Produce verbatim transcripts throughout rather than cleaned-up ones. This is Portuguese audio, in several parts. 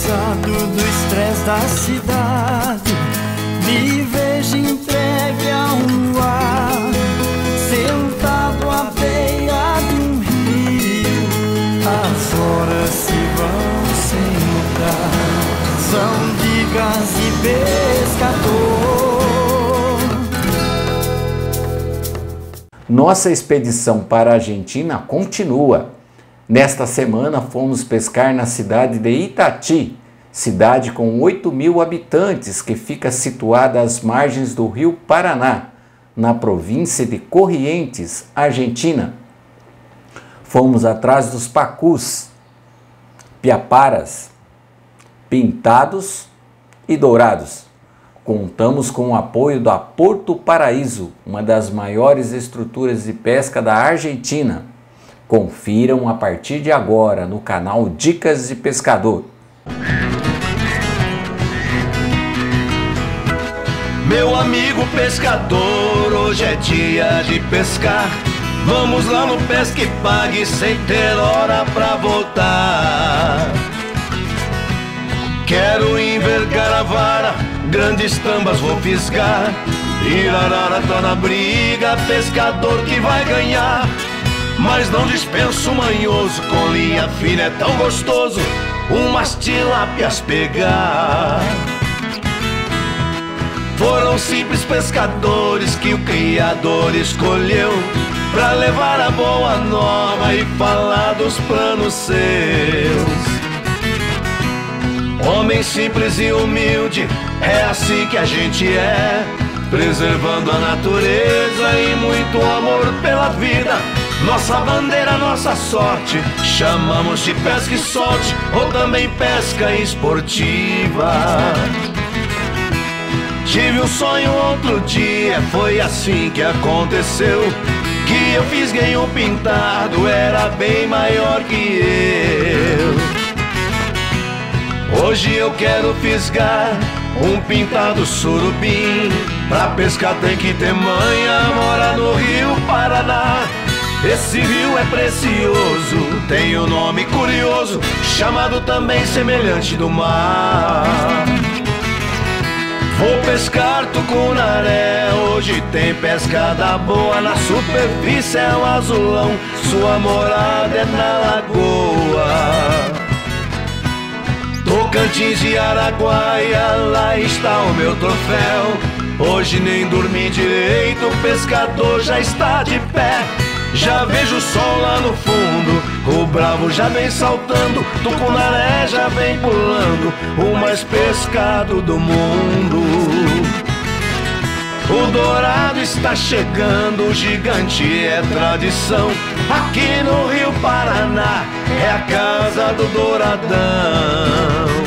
cansado do estresse da cidade, me vejo entregue a um luar, sentado à beira de um rio. As horas se vão sem notar, são digas e pescador. Nossa expedição para a Argentina continua. Nesta semana fomos pescar na cidade de Itati, cidade com oito mil habitantes que fica situada às margens do rio Paraná, na província de Corrientes, Argentina. Fomos atrás dos pacus, piaparas, pintados e dourados. Contamos com o apoio da Porto Paraíso, uma das maiores estruturas de pesca da Argentina. Confiram a partir de agora no canal Dicas de Pescador. Meu amigo pescador, hoje é dia de pescar. Vamos lá no Pesca e Pague sem ter hora pra voltar. Quero envergar a vara, grandes tambas vou fisgar. Irarara tá na briga, pescador que vai ganhar. Mas não dispenso manhoso, com linha fina é tão gostoso umas tilápias pegar. Foram simples pescadores que o Criador escolheu pra levar a boa nova e falar dos planos seus. Homem simples e humilde, é assim que a gente é, preservando a natureza e muito amor pela vida. Nossa bandeira, nossa sorte, chamamos de pesca e sorte, ou também pesca esportiva. Tive um sonho outro dia, foi assim que aconteceu, que eu fisguei um pintado, era bem maior que eu. Hoje eu quero fisgar um pintado surubim, pra pescar tem que ter manha, mora no rio Paraná. Esse rio é precioso, tem um nome curioso, chamado também semelhante do mar. Vou pescar tucunaré, hoje tem pescada boa, na superfície é um azulão, sua morada é na lagoa. Tocantins e Araguaia, lá está o meu troféu. Hoje nem dormi direito, o pescador já está de pé. Já vejo o sol lá no fundo, o bravo já vem saltando, tucunaré já vem pulando, o mais pescado do mundo. O dourado está chegando, o gigante é tradição, aqui no rio Paraná é a casa do douradão.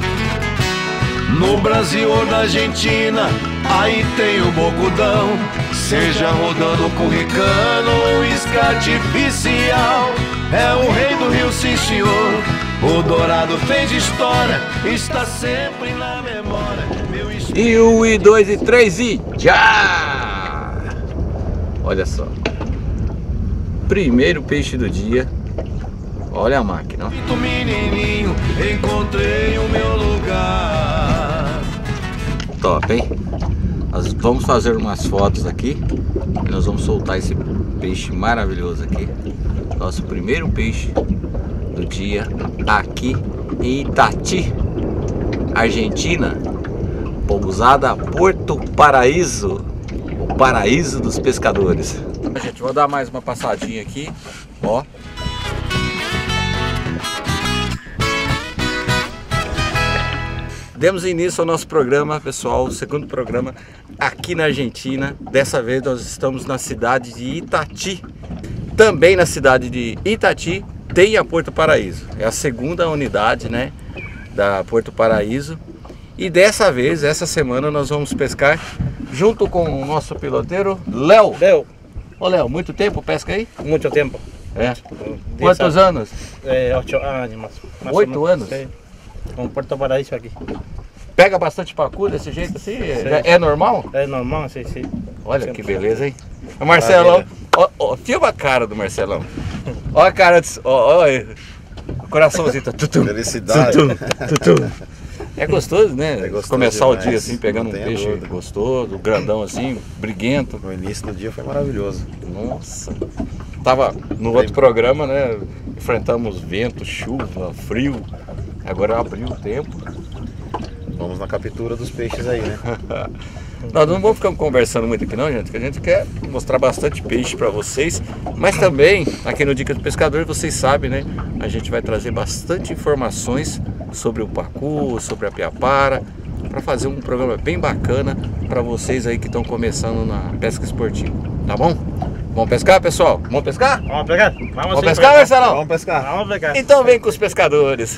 No Brasil ou na Argentina, aí tem o bocudão, seja rodando com ricano ou isca artificial. É o rei do rio, sim senhor, o dourado fez história, está sempre na memória. Meu E um, e dois, e três, e já! Olha só, primeiro peixe do dia, olha a máquina. Muito menininho, encontrei o meu lugar. Top, hein? Nós vamos fazer umas fotos aqui e nós vamos soltar esse peixe maravilhoso aqui. Nosso primeiro peixe do dia aqui em Itati, Argentina, pousada Porto Paraíso, o paraíso dos pescadores. Gente, vou dar mais uma passadinha aqui, ó. Demos início ao nosso programa, pessoal, o segundo programa aqui na Argentina. Dessa vez nós estamos na cidade de Itati. Também na cidade de Itati tem a Porto Paraíso. É a segunda unidade, né, da Porto Paraíso. E dessa vez, essa semana, nós vamos pescar junto com o nosso piloteiro, Léo. Léo. Ô Léo, muito tempo pesca aí? Muito tempo. É. Quantos anos? É, oito anos. Mais, mais Oito anos? Sim. Com Porto Paraíso aqui. Pega bastante pacu desse jeito assim? É, é normal? É normal, sim, sim. Olha que beleza, hein? O Marcelão, ó, ó, filma a cara do Marcelão. Olha a cara, de, ó, ó, Coraçãozinho, tá tutu, Felicidade. tutu, tutu. É gostoso, né? É gostoso Começar demais. o dia assim, pegando Não um tenha peixe dúvida. gostoso, grandão assim, briguento. No início do dia foi maravilhoso. Nossa. Tava no outro programa, né? Enfrentamos vento, chuva, frio. Agora abriu o tempo. Vamos na captura dos peixes aí, né? Nós não vamos ficar conversando muito aqui não, gente, que a gente quer mostrar bastante peixe para vocês, mas também aqui no Dica do Pescador, vocês sabem, né? A gente vai trazer bastante informações sobre o pacu, sobre a piapara, para fazer um programa bem bacana para vocês aí que estão começando na pesca esportiva, tá bom? Vamos pescar, pessoal? Vamos pescar? Vamos pegar? Vamos, Vamos sim, pescar, pegar. Marcelão? Vamos pescar. Vamos pegar. Então vem com os pescadores.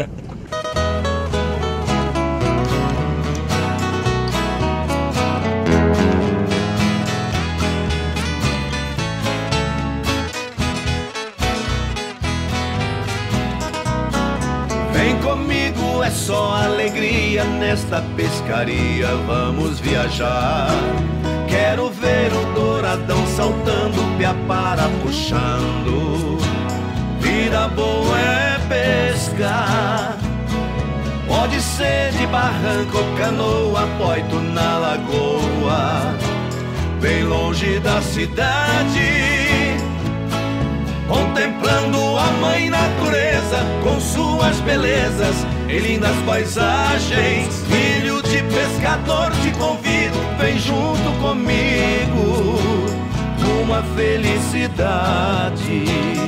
Vem comigo, é só alegria nesta pescaria, vamos viajar. Quero ver o douradão saltando, piapara puxando. Vida boa é pescar. Pode ser de barranco ou canoa, poito na lagoa, bem longe da cidade. Contemplando a mãe natureza com suas belezas em lindas paisagens. Filho de pescador, te convido, vem junto comigo, uma felicidade.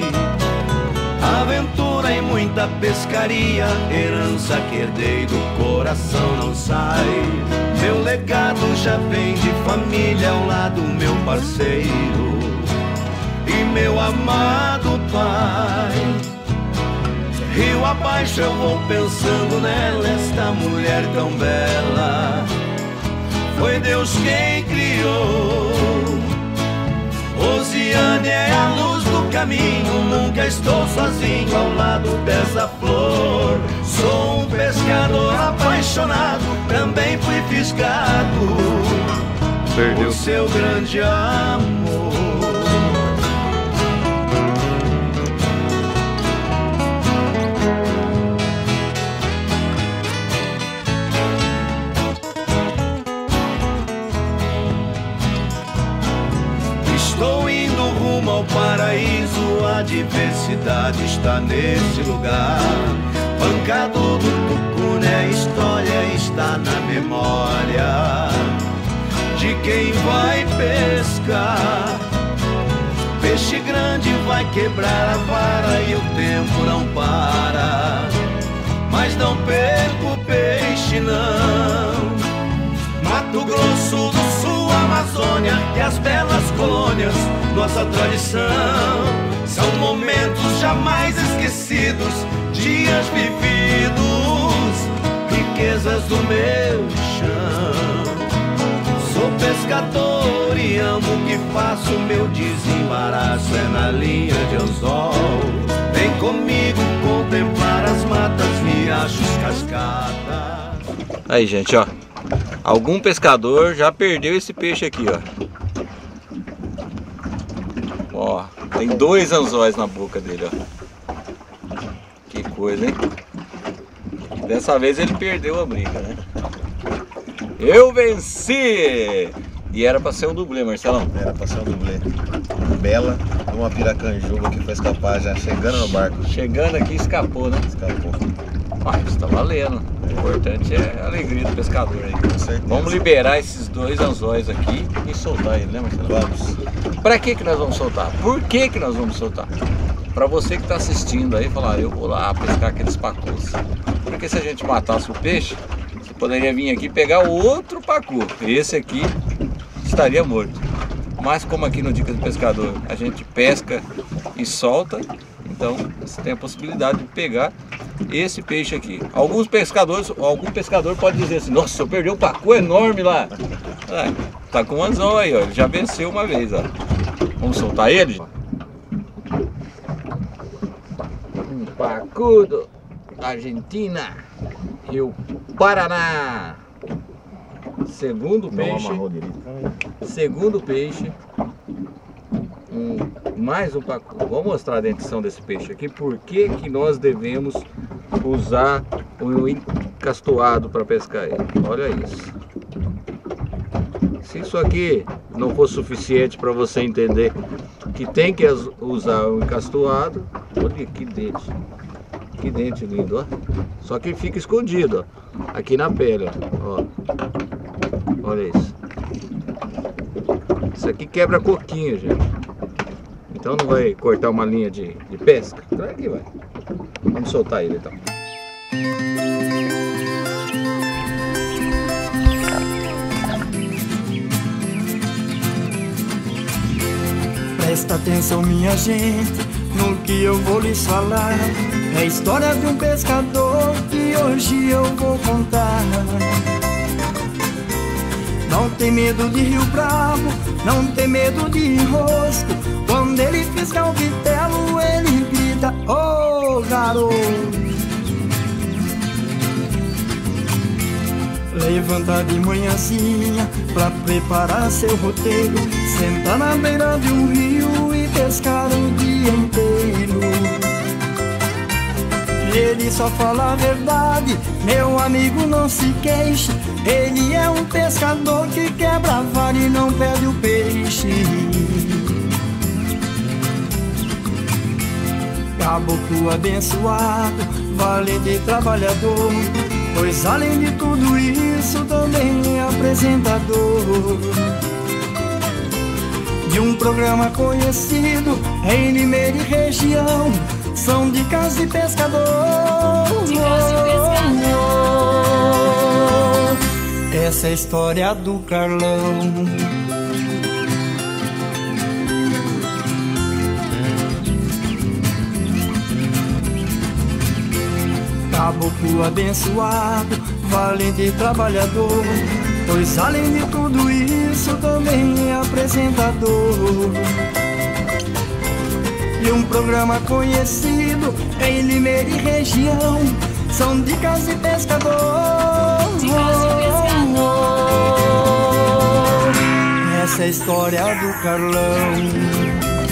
Aventura e muita pescaria, herança que herdei do coração não sai. Meu legado já vem de família ao lado meu parceiro e meu amado pai. Rio abaixo eu vou pensando nela, esta mulher tão bela, foi Deus quem criou. Rosiane é a luz do caminho, nunca estou sozinho ao lado dessa flor. Sou um pescador apaixonado, também fui fisgado por seu grande amor. Estou indo rumo ao paraíso, a diversidade está nesse lugar. Pancado do tucune, a história está na memória de quem vai pescar. Peixe grande vai quebrar a vara e o tempo não para, mas não perco o peixe não. Mato Grosso do Sul, Amazônia e as belas colônias, nossa tradição. São momentos jamais esquecidos, dias vividos, riquezas do meu chão. Sou pescador e amo o que faço, meu desembaraço é na linha de anzol. Vem comigo contemplar as matas, riachos, cascatas. Aí, gente, ó. Algum pescador já perdeu esse peixe aqui, ó. Ó, tem dois anzóis na boca dele, ó. Que coisa, hein? Dessa vez ele perdeu a briga, né? Eu venci! E era pra ser um dublê, Marcelão. Era pra ser um dublê. Bela, uma piracanjuba que foi escapar já chegando no barco. Chegando aqui, escapou, né? Escapou. Ah, isso tá valendo. O importante é a alegria do pescador aí. Com certeza. Vamos liberar esses dois anzóis aqui e soltar ele, né, Marcelo? Vamos. Pra que que nós vamos soltar? Por que que nós vamos soltar? Pra você que tá assistindo aí, falar, eu vou lá pescar aqueles pacus. Porque se a gente matasse o peixe, você poderia vir aqui e pegar outro pacu. Esse aqui estaria morto. Mas como aqui no Dica do Pescador a gente pesca e solta, então você tem a possibilidade de pegar esse peixe aqui. Alguns pescadores, algum pescador pode dizer assim, nossa, eu perdi um pacu enorme lá. Ah, tá com um anzol aí, ó. Ele já venceu uma vez, ó. Vamos soltar ele? Um pacudo da Argentina, Rio Paraná. Segundo peixe. Segundo peixe. um, mais um pacote. Vou mostrar a dentição desse peixe aqui. Por que que nós devemos usar o encastoado para pescar ele? Olha isso. Se isso aqui não for suficiente para você entender que tem que usar o encastoado, olha que dente. Que dente lindo, ó. Só que fica escondido, ó. Aqui na pele, ó. Olha isso. Isso aqui quebra coquinho, gente. Então não vai cortar uma linha de, de pesca? Claro que vai. Vamos soltar ele então. Presta atenção, minha gente, no que eu vou lhes falar. É a história de um pescador que hoje eu vou contar. Não tem medo de rio bravo, não tem medo de enrosco. Quando ele fisga o bitelo, ele grita: ô garoto! Levanta de manhãzinha pra preparar seu roteiro, sentar na beira de um rio e pescar o dia inteiro. Ele só fala a verdade, meu amigo, não se queixe. Ele é um pescador que quebra a vara e não perde o peixe. Caboclo abençoado, valente e trabalhador, pois além de tudo isso também é apresentador de um programa conhecido em Limeira e região. São dicas de pescador. Dicas de pescador. Essa é a história do Carlão. Caboclo abençoado, valente e trabalhador, pois além de tudo isso também é apresentador de um programa conhecido em Limeira e região. São dicas de pescador. Dicas de pescador. Essa é a história do Carlão.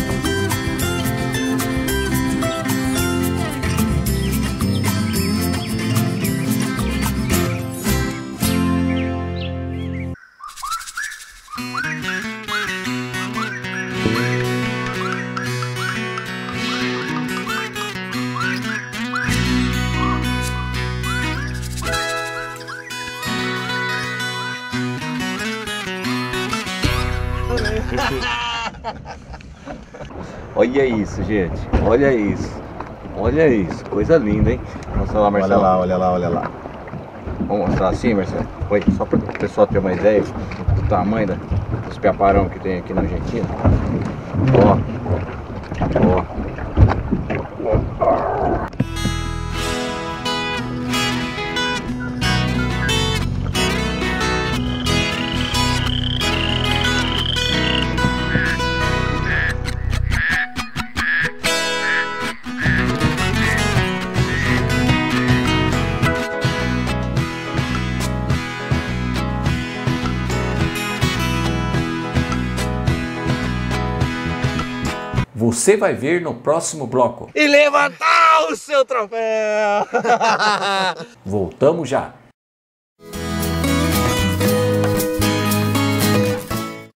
Olha isso, gente. Olha isso. Olha isso. Coisa linda, hein? Mostra lá, Marcelo. Olha lá, olha lá, olha lá. Vamos mostrar assim, Marcelo? Oi, só para o pessoal ter uma ideia do tamanho da, dos piaparão que tem aqui na Argentina. Ó. Ó. Você vai ver no próximo bloco. E levantar o seu troféu! Voltamos já.